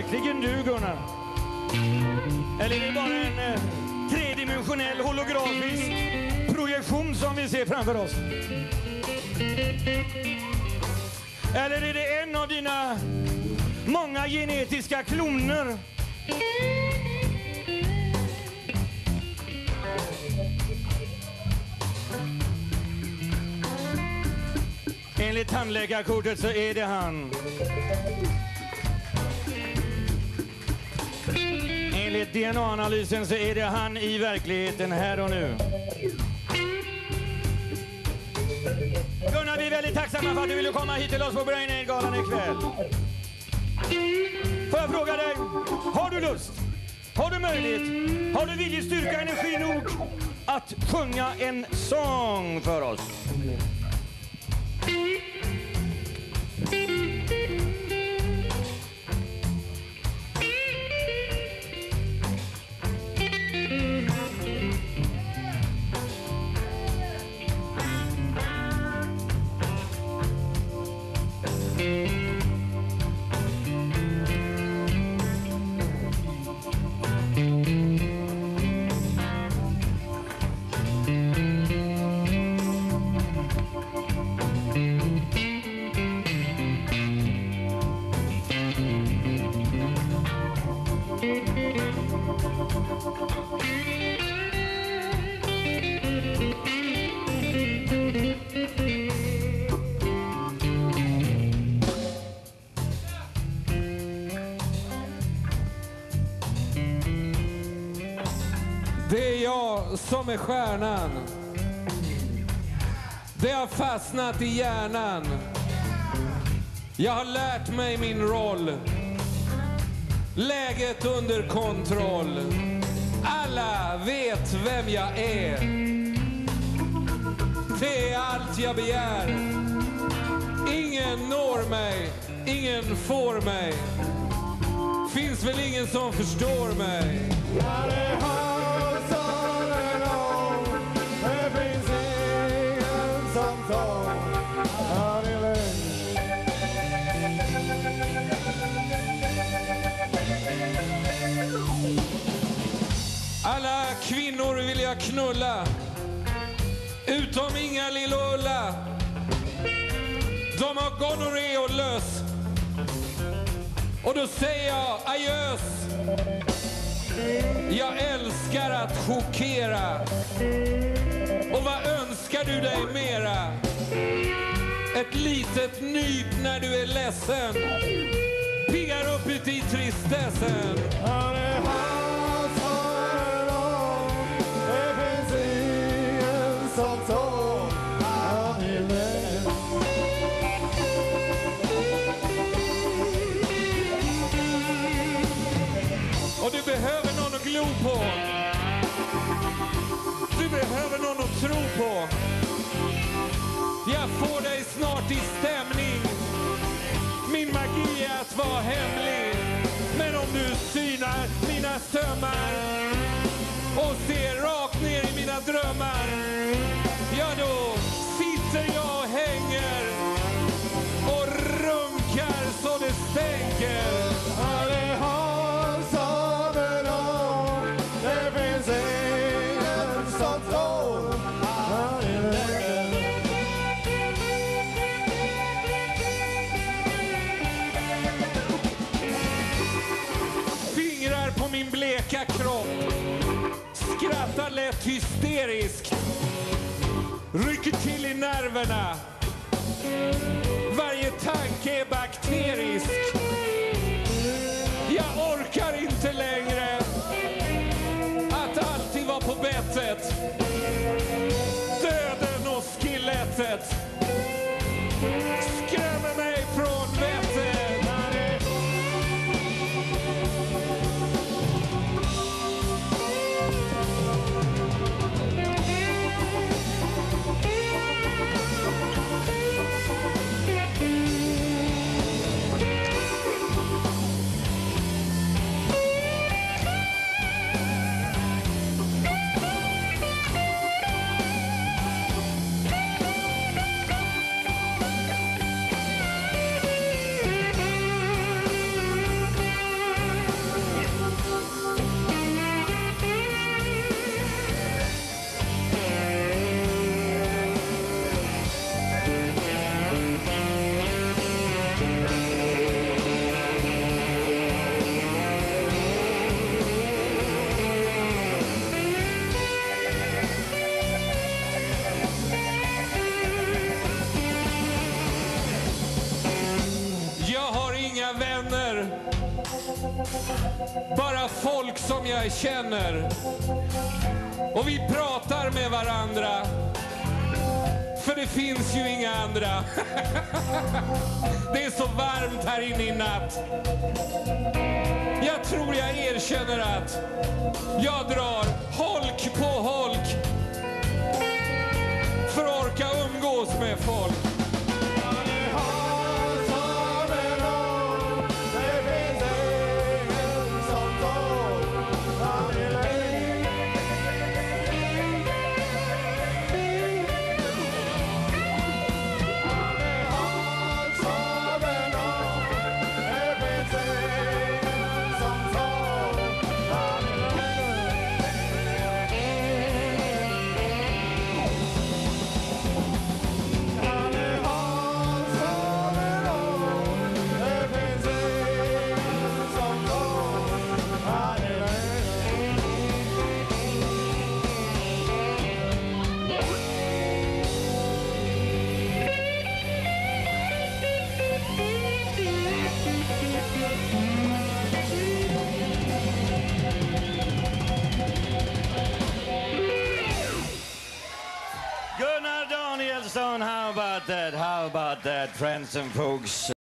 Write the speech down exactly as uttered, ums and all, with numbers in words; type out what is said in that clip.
verkligen du, Gunnar? Eller är det bara en eh, tredimensionell holografisk projektion som vi ser framför oss? Eller är det en av dina många genetiska kloner? Enligt tandläkarkortet så är det han. Enligt D N A-analysen så är det han i verkligheten här och nu. Gunnar, vi är väldigt tacksamma för att du ville komma hit till oss på Brain Aid-galan ikväll. Får jag fråga dig, har du lust? Har du möjlighet? Har du viljestyrka, energi nog att sjunga en sång för oss? Det är jag som är stjärnan. Det har fastnat i hjärnan. Jag har lärt mig min roll. Läget under kontroll. Alla vet vem jag är. Det är allt jag begär. Ingen når mig, ingen får mig. Finns väl ingen som förstår mig. Alla kvinnor vill jag knulla, utom Inga Lill och Ulla. De har gonorré och löss. Och då säger jag adjös. Jag älskar att chockera. Och vad önskar du dig mera? Ett litet nyp när du är ledsen. Piggar upp ut i tristessen. Och du behöver någon att glo på. Du behöver någon att tro på. Jag får dig snart i stämning. Min magi är att vara hemlig. Men om du synar mina sömmar och ser rakt ner i mina drömmar, ja då sitter jag och hänger och runkar så det stänker. Fingrar på min bleka kropp, skrattar lätt hysteriskt, rycker till i nerverna. Varje tanke är bakterisk. Jag orkar inte längre att alltid vara på bettet. Döden och skelettet skrämmer mig från vettet. Bara folk som jag känner. Och vi pratar med varandra. För det finns ju inga andra. Det är så varmt här inne i natt. Jag tror jag erkänner att jag drar holk på holk för att orka umgås med folk. Gunnar Danielsson, how about that? How about that, friends and folks?